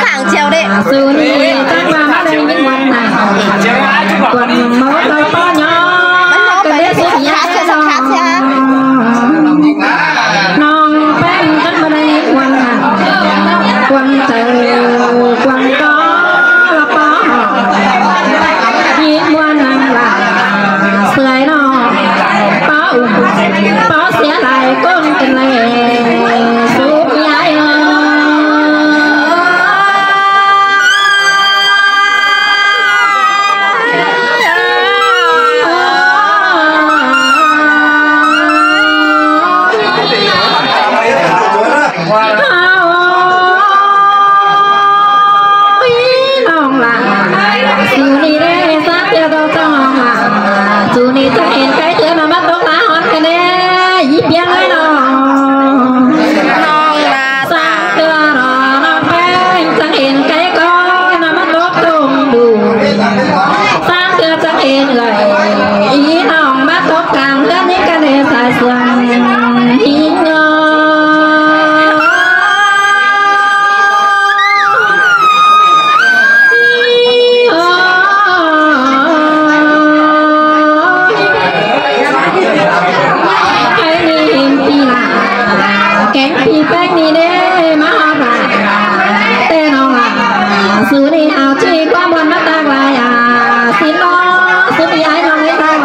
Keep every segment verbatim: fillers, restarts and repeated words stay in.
hàng treo đấy xưa đi chắc là nó đây những quần này quần máu to to nhỏ cái đấy sẽ bị hát sẽ hát sẽ non bên chắc là đây những quần này quần trời quần có là có những quần này là sưởi nó có có sẽ lại con tình này xuống nhái chú đi cho em cái thứ mà bắt tốt lá hòn cái đấy dịp biếng ấy nó non là xa tưa nó nó phê chẳng em cái coi nó bắt tốt tôm đủ xa tưa chẳng em lại ý nó bắt tốt càng hết những cái này xài xuân ý nhớ kén phi phép đi đế má hoa bà tên nó là xứ đi hào chi qua buồn mắt ta lại à xin nó xứ đi ai lòng ấy ta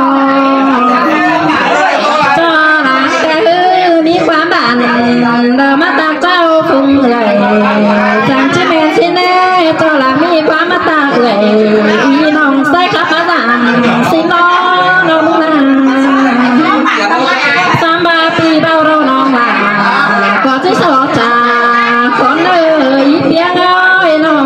cho là cái hư đi qua bạn đờ mắt ta trao phùng gầy chẳng chứ mẹ xin đế cho là mi qua mắt ta gầy y nòng say khắp má giảm xin nó nó đúng là samba pi bao râu nòng là có chứ sao cha con ơi tiếng ơi nó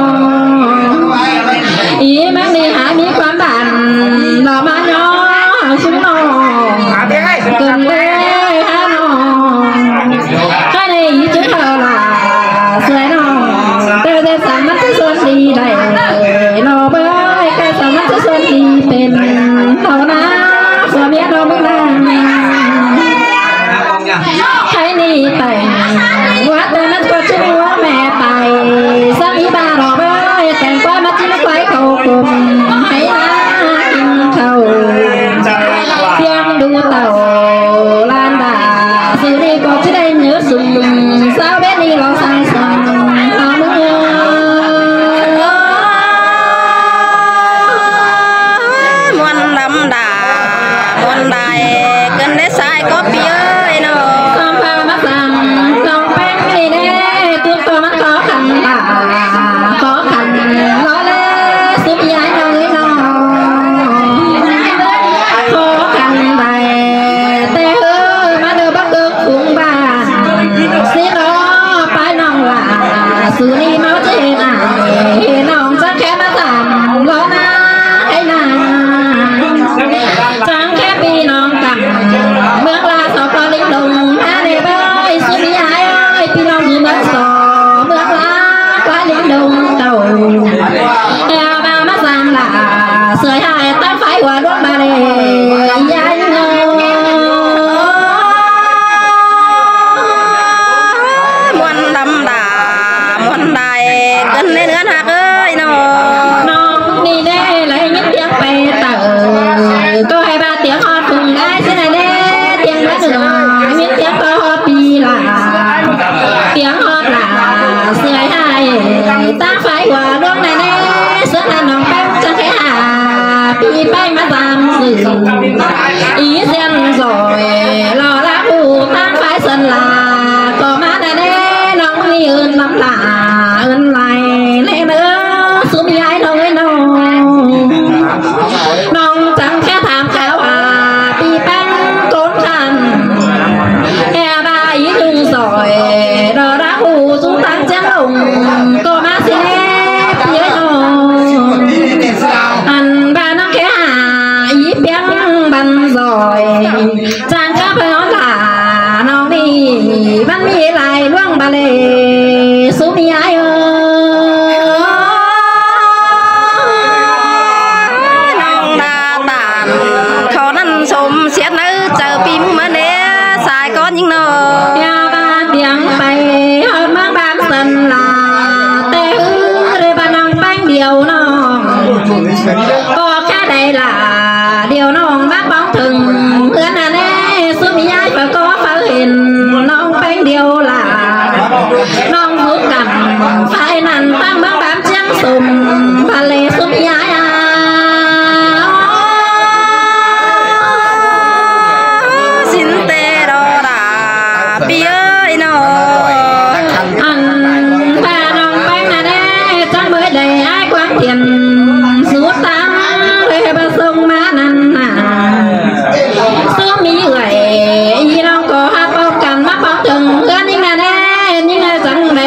ý mang đi hái mi quán bản nó mà nhỏ xuống nó cần lê ha nó cái này ý chứ thờ là sưởi nó từ từ sáng mắt chứ xuân đi đầy nó bơi cái sáng mắt chứ xuân đi tên nó ná vừa biết nó bước lên thấy đi tay quá tay mắt qua chú quá mẹ tay sáng ý ba đỏ bơi kèm qua mắt chỉ nó quay khẩu cùng hãy lá kim khẩu tiếng đu tàu lan đà sự đi có chứ đây nhớ sùng sao biết đi lo sai sầm muôn đâm đà muôn đài cân để sai có bia khó khăn nó lẽ giúp giải nơi nó khó khăn bài tê ơi mà đưa bắt được cùng bà xin nó phải nòng là xử lý máu trên này nòng rất khép mà giảm lo na hay là trắng khép đi nòng cầm bước la sau có lính đồng ha để bơi giúp giải ơi thì nòng gì mất sò bước la quá lính đồng tàu eo ba mắt giam là sưởi hai ta phải qua đốt ba đề nhanh muôn đâm đà muôn đài cân lên ngân hạt ơi nó nó đi đây lấy những tiếng bay tờ có hai ba tiếng hót cùng ai thế này đấy tiếng rất rồi những tiếng có hót đi là tiếng hót là sưởi hai ta phải qua đốt này đấy rất là nóng bếp chẳng thể hà bị bay mà giảm sự ý xem rồi lo lá phù ta phải sân là có má này đấy nóng đi ơn lắm là ơn lại lẽ nữa xuống ai đâu ấy đâu nóng chẳng thể tham khảo à bị bánh tốn khăn e ba ý chung rồi đờ đã phù xuống tăng chén lồng có má xin ép dưới ăn ba nó khẽ hà ý biếng bắn rồi chàng các nó là nó đi bắn mi lại luang bà lê xuống mi ai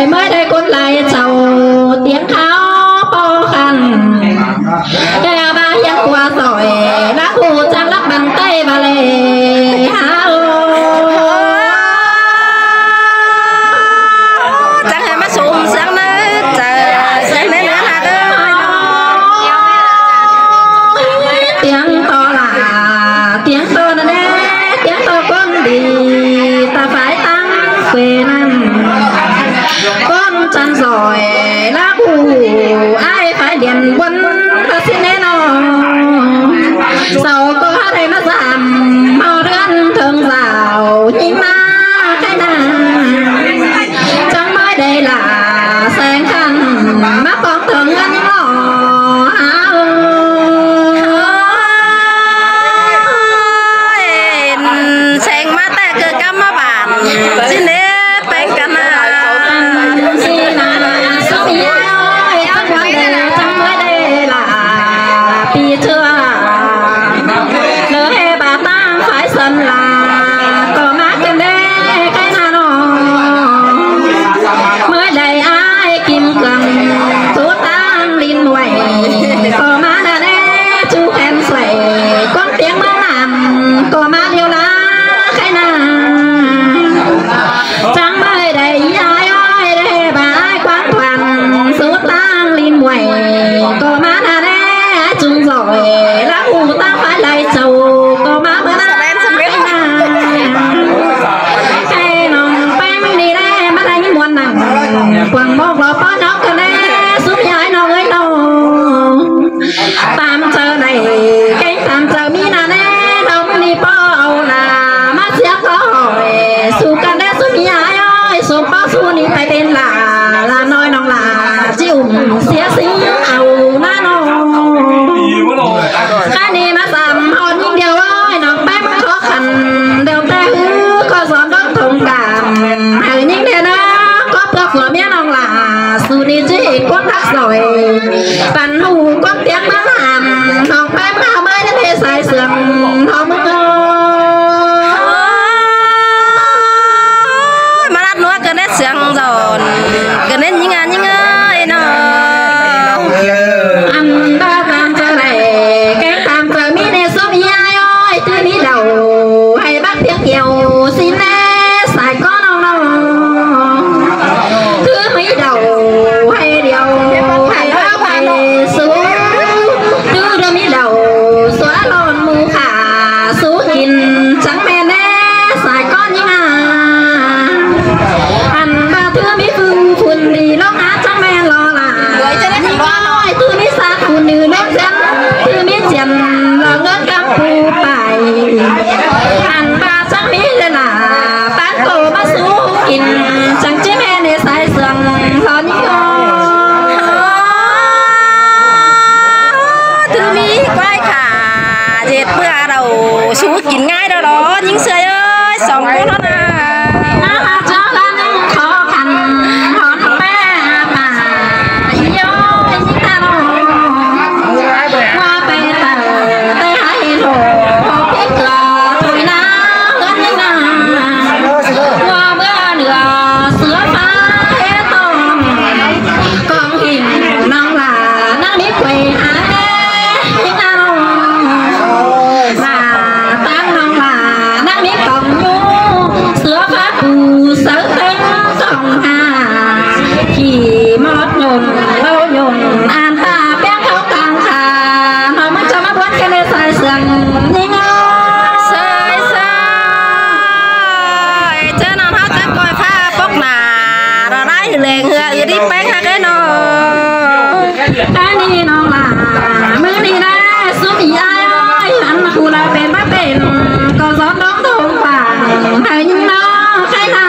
rồi mới đây con lại chầu tiếng kháo po khăn kẻ ba hiên qua rồi lá khu trang lắc bàn tay và lệ há chẳng hề mất sụm sáng nơi trời sáng đến nữa hả tiếng to là tiếng to nè tiếng to con đi ta phải tăng quyền con chăn rồi lá cù ai phải điện quân ta xin nên nó sau có hát hay nó giảm màu đơn thường rào nhưng mà cái nào chẳng mới đây là sáng khăn má con thường ngân ngỏ sáng má ta cơ cắm má bàn xin để bánh canh quần một lọ có nhóc cái này xuống dài nó ấy đâu tam chờ này cái tam chờ mi nè nè đông đi bao là mắt sẽ có hỏi su cái đấy xuống dài ơi su bao su đi phải bên là là nói nó là chịu sẽ sinh ầu na nó cái này mà làm hòn những điều ơi nó bé mới khó khăn đều ta hứa có gió đón thông cảm hay những điều đó của miếng ông là su đi chỉ con thắt rồi bàn hù con tiếng má làm học bé mau mới đến thế sai sườn không mất mà lát nữa cần hết sườn rồi cần hết những anh những ai nó ăn ta làm cho này cái làm cho mi này số mi ai ơi tôi đi đầu hay bắt tiếng nhiều xin nè xài con ông đâu đầu hay điều hay áo hay xuống cứ đưa mi đầu xóa lon mù khả số nhìn trắng men nè xài con những à ăn ba thứ mi phương phun đi lóc á trắng men lo là những ơi thứ mi xa phun như nước dân thứ mi chèn là ngớt cam phù bài ăn ba trắng mi lên là bán cổ ba số nhìn trắng chế men để xài sườn lo những thứ mi quay khả dệt bữa đầu xuống kín ngay đó đó những sợi ơi sống con nó nè cho lên khó khăn hòn bé mà yêu những ta đâu qua bề tờ tây hai hồ hồ biết cửa thôi na lớn như na qua bữa nửa sữa phá hết tôm con hình năng là năng biết quê hả những ta đâu là tăng năng là năng biết cộng nhu sữa phá cù sở tên cộng hà chỉ mót nhồn lâu nhồn an ta bé khóc càng khả nó mới cho mắt quán cái này sai sườn nhưng sai sai chứ nào hết cái coi pha bốc nà rồi đấy liền hừa đi bán hai cái nó cái này nó là mới đi ra xuống thì ai ơi anh khu là bên bắc bên có gió đón thôn vàng hay những nó cái là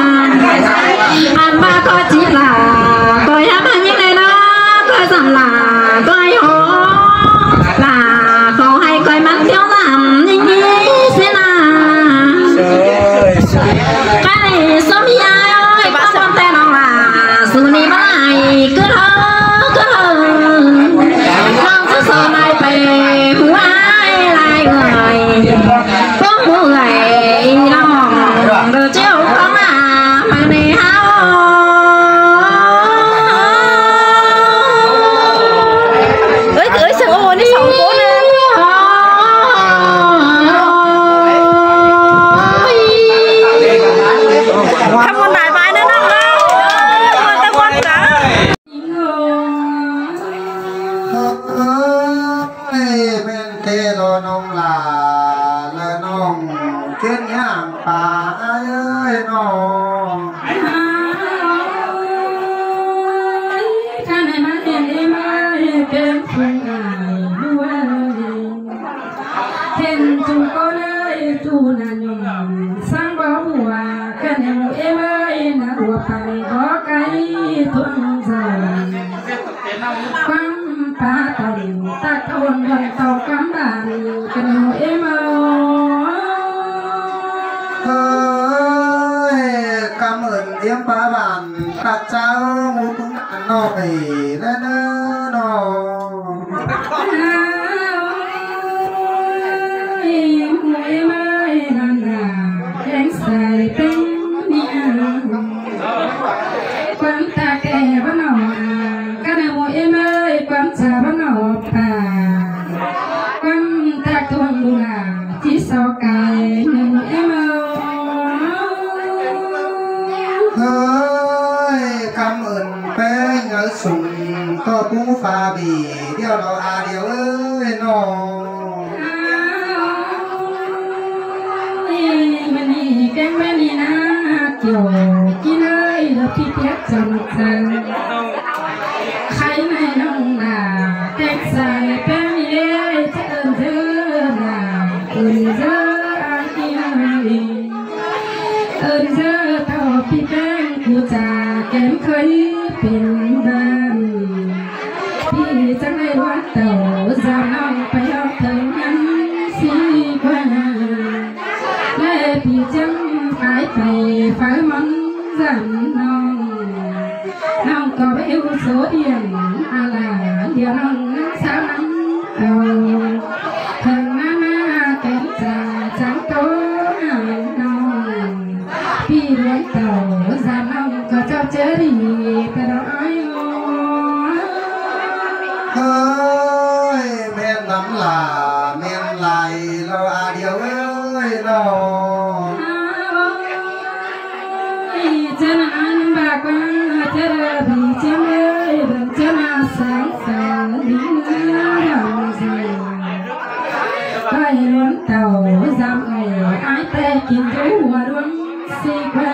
anh ba coi chỉ là coi hát những này nó coi rằng là coi hố là khó hay coi mắt thiếu giảm nhưng như thế nào cái này số mi ai ơi ba con tên nó là su ni ba ai cứ thơ cứ thơ không cứ sờ này về hú ai lại người có một người lòng được chiều không à mà này hao phương ai đua thêm chung có nơi chu là nhung sang bó bùa cái nẻo em ơi là bùa phải có cái thuận giờ quăng ta tần ta thôn gần tàu cắm đàn cái nẻo em ơi cảm ơn em ba bạn các cháu ngủ cũng nó phải lên nó em ơi làm là cánh xài tên nhà quán ta kè bắt nọ cái nào em ơi quán trà bắt nọ à quán ta tuần đủ là chỉ sau cài nên em ơi cảm ơn bé nhớ sùng to cũng pha bì điều đó à điều ơi nó cái bên này na kiểu kia nơi là phi tiết trần trần khai này nông là cách dài bên này chân dơ là ơn dơ ai ơi ơn dơ thọ phi bên của trà kém khơi biển bàn phi chẳng ai loát tàu ra nông phải học thằng ngắn xí qua lê phi chẳng phải phải phải mong rằng non non có béo số tiền à là điều non sao nắng thằng mama kém trà trắng tố non phi lên tàu ra non có cho chơi đi cái đó ai ơi men lắm là men lại lo à điều ơi lo chân ăn bà con chân bị chân ơi bằng chân sáng sáng đi nữa làm gì tay luôn tàu giam ngày ai tay kiếm chú hòa luôn xì qua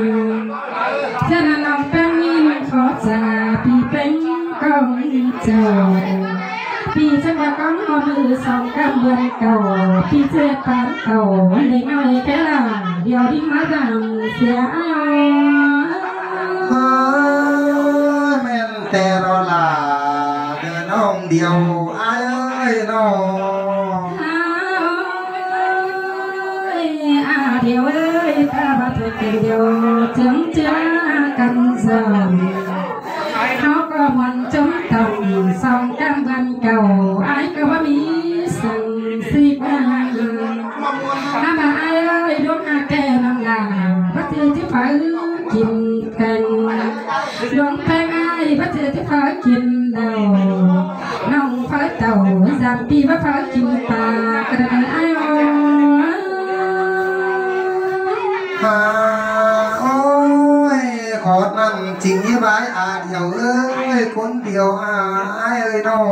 chân lòng bánh nhìn khó trà bị bánh con chờ vì chân bà con họ mưa sòng cam vườn cầu vì chơi bán cầu để nói cái là điều đi má rằng sẽ men tè đó là đứa nông điều ai ơi nó à điều ơi ta bắt được cái điều chứng chưa cần giờ nó có muốn chống tổng sòng cam vườn cầu ai có bá mỹ sừng xì qua à bà ai ơi đúng à kè làm là bắt chưa chứ phải kìm cành luôn phanh ai bắt chưa chứ phải kìm đầu nông phải tàu giảm pi bắt phải kìm ta cái này ai ơi à ôi khó năn chính như bái à điều ơi cuốn điều à ai ơi nó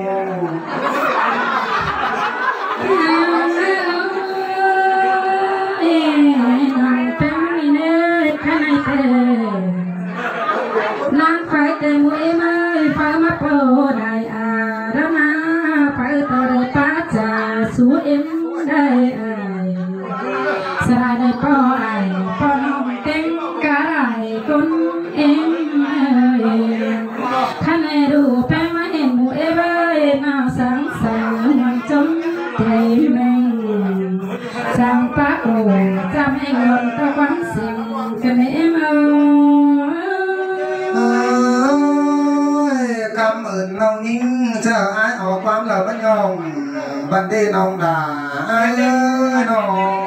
nang phải tê mũi em ơi phải mắt bầu đại à đó na phải tao đây phá trà xuống em đây ai sai đây po ai po nong tiếng cá đại con em ơi khăn này đủ phê má em mũi em ơi nào sáng sáng hoàng chống thầy mình sang phá ồ cha mẹ ngon tao quán xiềng cái này em ơi cảm ơn nông nhưng chờ ai ở quán là bất nhong vấn đề nông đà ai ơi nó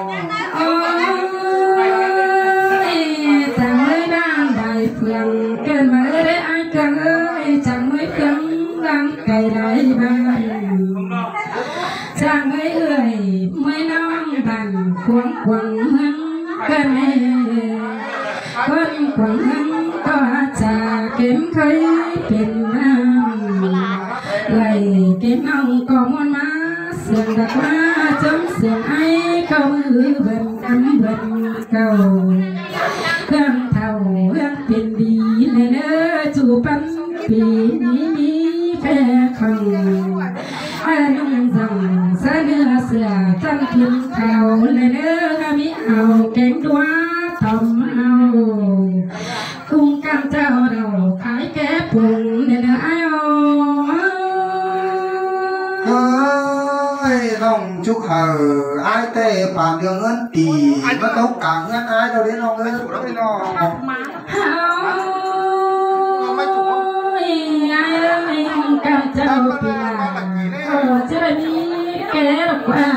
chẳng mới đang đại phường kênh mới đấy ai càng ơi chẳng mới phường đang cày đại bàn chẳng mới ơi mới non bàn quăng quăng hăng kênh quăng quăng hăng có trà kiếm khơi tiền nam gầy kiếm ông có món má sườn đặt má chấm sườn ai không hư bần cắm bần cầu hương thầu hương tiền đi lên ơ chủ bắn vì ní ní khe khăng nung rằng xa đưa sửa chân thiên khảo lên đưa mỹ hào kén đoá thầm hào cung cam trao đầu khái kép cùng nên ai ơi lòng chúc hờ ai tê bàn đường ơn tì nó đâu cả ngân ai đâu đến lòng ơi đâu đến nó ai ơi cam trao bìa chơi đi kẻ qua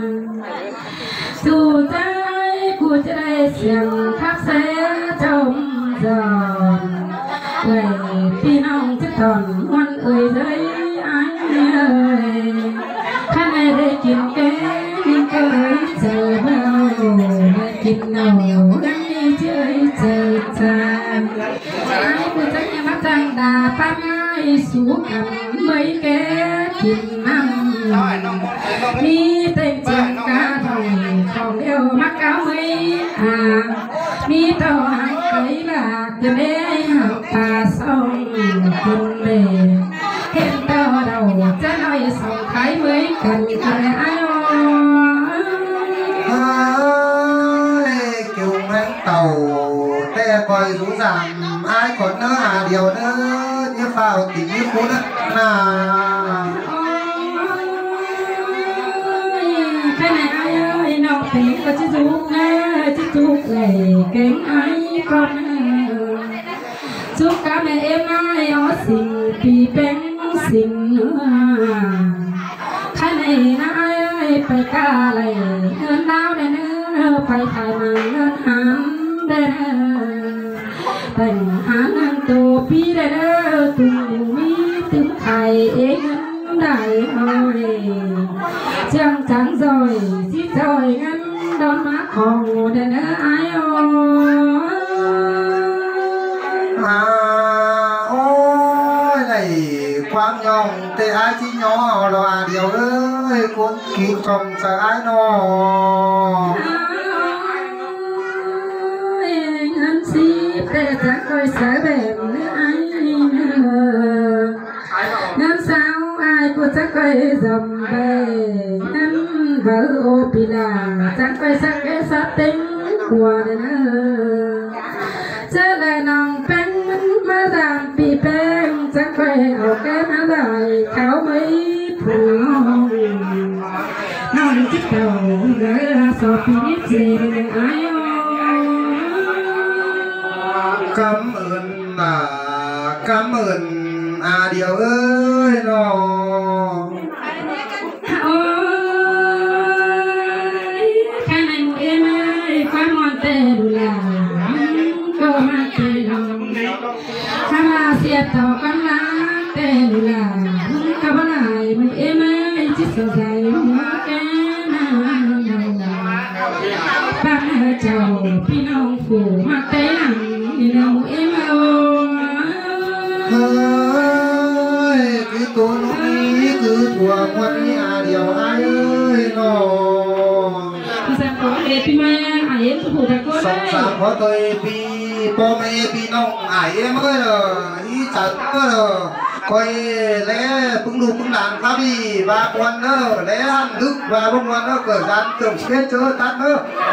dù trái của chơi xiềng khắp xe trong giòn người phi nông chất thòn ngoan ơi dưới anh ơi khăn này để kiếm kế nhưng cơi chờ bao để kiếm nào gắn đi chơi chơi tràn ai của chắc nhà mắt trăng đà ba ai xuống cầm mấy cái kiếm năm mi tên chẳng ca thầu không yêu mắc áo mấy à mi tàu hàng ấy là từ đây học ta xong cùng về hiện tàu đầu chân nói xong khái mới cần cần ai ơi kiểu ngang tàu te coi rú ràng ai còn nữa à điều nữa như vào tình như cũ nữa là cái này ai ơi nó thì có chứ giúp nè chứ giúp lệ kén ai con giúp cả mẹ em ai ở xinh thì bén xinh nữa cái này ai ơi phải cả lại hơn nào đây nữa phải thay mang hơn hắn đây tình hắn ăn tô pi đây nữa tung mi tung thầy em đại ơi chẳng chẳng rồi xít rồi ngân đón má hồ để nữa ai ơi à ôi này quang nhong tê ai chi nhỏ là điều ơi cuốn kịp trong sợ ai nó ngân xít để chẳng coi sợ bền nữa ai ngân sao ai của chắc coi dầm về ngân vợ ô pi là chẳng coi sắc cái sát tính của nữa chớ lại nòng bánh má giảm bị bánh chẳng coi ở cái má dài khảo mấy phù nòng chiếc đầu gửi ra sọ pi nhíp gì ai cảm ơn là cảm ơn à điều ơi nó ôi cái này em ơi quá mòn tê là cô mà tê lòng khám là xiết tàu con lá tê là các bạn lại mình em ơi chỉ sợ dài mua cái nào bác hơi chầu phi nông phủ mặc tế làm đi đâu em ơi cứ tôi nói cứ thua quân à điều ai ơi nó sống sáng có tôi pi po mẹ pi nông ai em ơi là ý chặt ơi coi lẽ cũng đủ cũng làm khá đi ba con nữa lẽ ăn đức và bông con nữa cởi gian tưởng chết chớ tắt nữa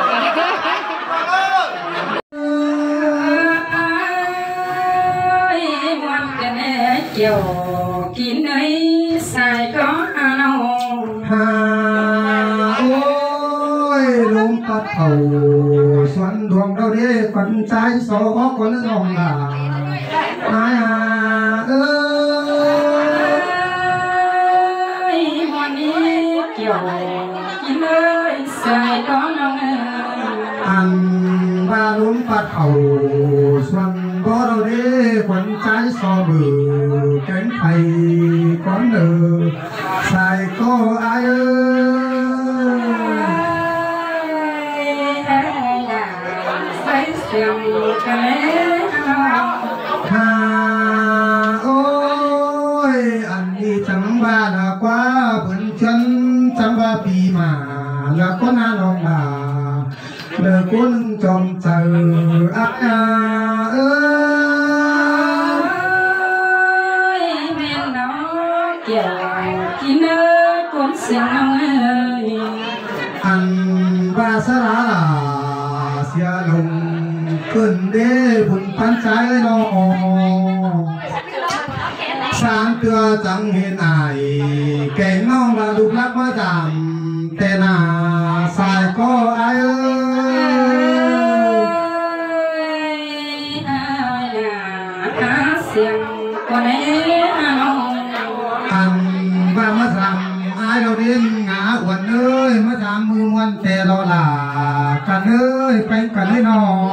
chiều kín ấy xài có nào hà ôi lông tắt thầu xoắn đường đâu đi phần trái số có con lòng là ai à ơi hoàn đi chiều kín ấy xài có nào ăn ba lông tắt thầu xoắn có đâu đi phần trái so bự cánh thầy con nở xài có ai ơi hà ôi ăn đi chẳng ba là quá bẩn chân chẳng ba bì mà là con ăn lòng bà lời cuốn trong chờ ác ơi men nói anh ba sa lá là xia lùng cơn đế buồn pan trái nó sáng trưa chẳng hiện ai kẻ nong là lục lắc mà giảm tên à sai có ai ơi anh ba mà giảm ai đâu đến ngã quần ơi mà giảm mưa ngoan tè lo là cần ơi bánh cần ấy nó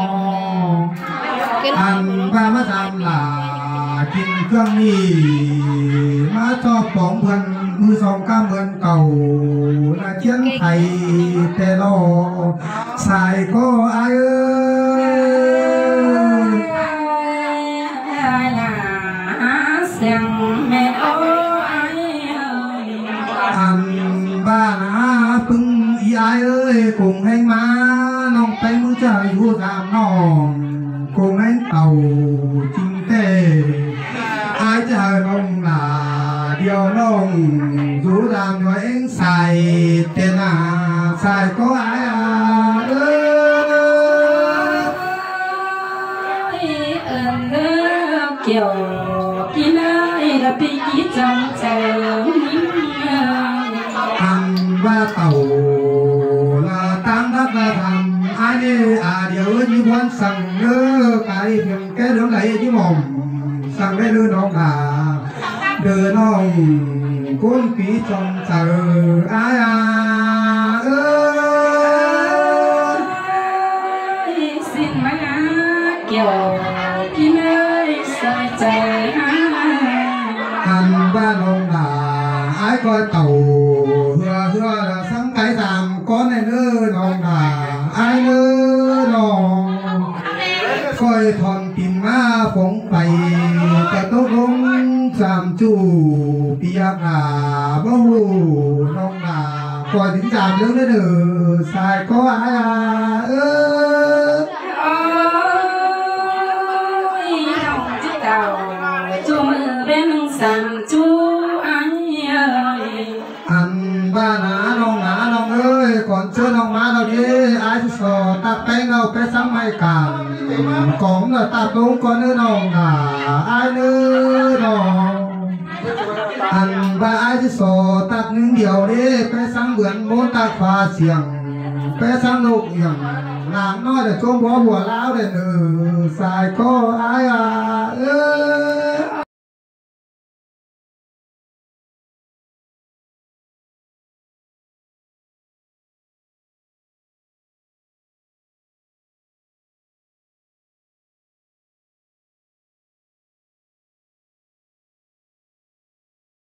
anh ba mà giảm làกินเครื่องนี้มาชอบของเพื่อนมือสองก้ามเพื่อนเก่าละเชียงไทยแต่รอสายก็อายเอ้ยเสียงแม่โอ้ยอันบ้านะพึ่งอีอายเอ้ยคงให้มาน้องไปมือจะอยู่ตามน้องคงให้เต่าจริงเต้ai chờ nông là điều nông dù làm cho anh xài tiền à xài có ai à ơn kiểu kia này là bị gì trong chờ ăn ba tàu là tám đất là thầm ai đi à điều như quan sằng nữa cái việc cái đường này chứ mồm sang đây đưaน้องà đưaน้องcuốn phí trong chờ ai à ơi xin má kiểu kia ơi sai trời anh baน้องà ai coi tàu hừa hừa là sáng cái giảm con này nữaน้องà ai nữaน้องcoi thòn tìm ma phóng bayแต่ตกลงสามจู่ปียกาบ่หูน้องนาก่อนถึงสามเรื่องได้เด้อสายก็อายเออโอ้ยน้องจิตเต่าจู่มือเป็นสามจู่อายอันบ้านาน้องนาน้องเอ้ยก่อนเชิญน้องมาเราดิอายสอตาแป้งเราไปซ้ำไม่กันของเราตาตุ้งก่อนเนื้อน้องนาอายเนื้อน้องอันบ้าอายสอตัดหนึ่งเดียวดิไปซ้ำเหมือนโมตาฟ้าเสียงไปซ้ำลูกอย่างหลานน้อยแต่ช่วงหัวหัวล้าวเด่นเออสายก็อายอ่ะเออ